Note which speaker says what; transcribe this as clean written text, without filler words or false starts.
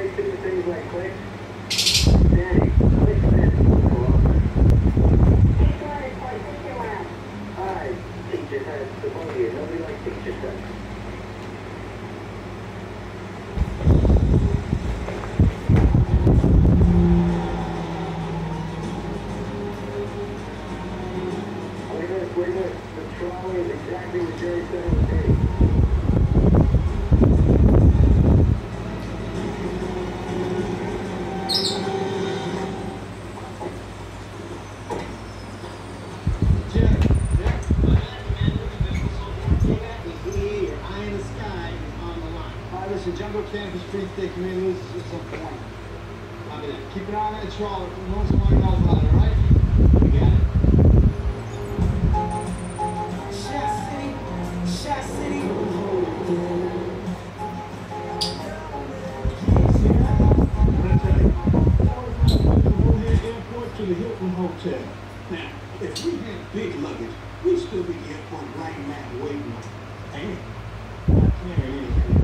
Speaker 1: they do things like click? Danny, click Danny. Keep running, boys. Take your round. All right, teacher says the both of you. Nobody likes teacher says. Wait a minute. The trolley is exactly what Jerry said it would be.
Speaker 2: Listen, Jungle Camp is pretty thick. You may lose us at some point. I mean, keep an eye on that trawler. Once in a while, you know about it, all right? We got it. Shot City. Shot City. I'm going to tell you. From O'Hare Airport to the Hilton Hotel. Now, if we had big luggage, we'd still be at the airport right now waiting. Hey, not carrying anything.